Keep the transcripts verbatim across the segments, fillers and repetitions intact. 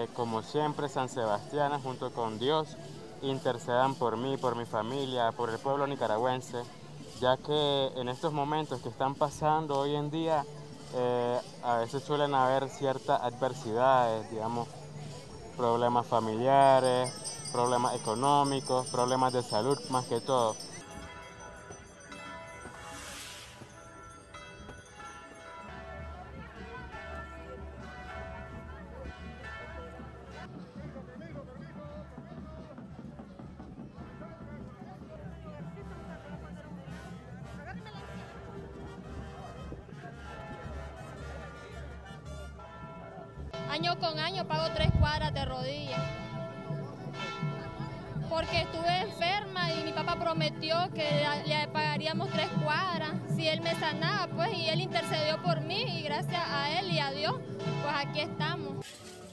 que, como siempre, San Sebastián, junto con Dios, intercedan por mí, por mi familia, por el pueblo nicaragüense, ya que en estos momentos que están pasando hoy en día, eh, a veces suelen haber ciertas adversidades, digamos, problemas familiares, problemas económicos, problemas de salud más que todo. Año con año pago tres cuadras de rodillas, porque estuve enferma y mi papá prometió que le pagaríamos tres cuadras si él me sanaba, pues, y él intercedió por mí y gracias a él y a Dios, pues aquí estamos.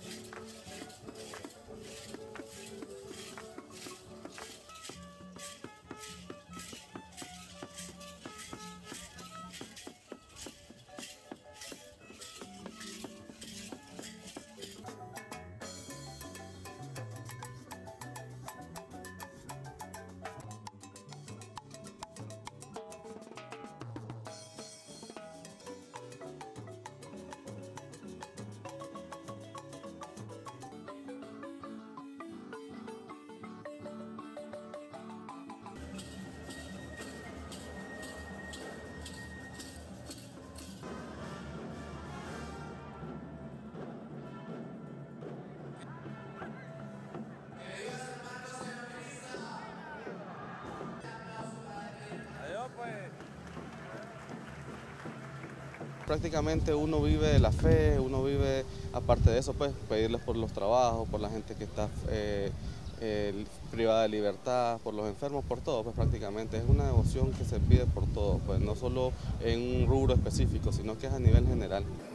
Prácticamente uno vive de la fe, uno vive, aparte de eso, pues pedirles por los trabajos, por la gente que está eh, eh, privada de libertad, por los enfermos, por todo, pues prácticamente es una devoción que se pide por todo, pues no solo en un rubro específico, sino que es a nivel general.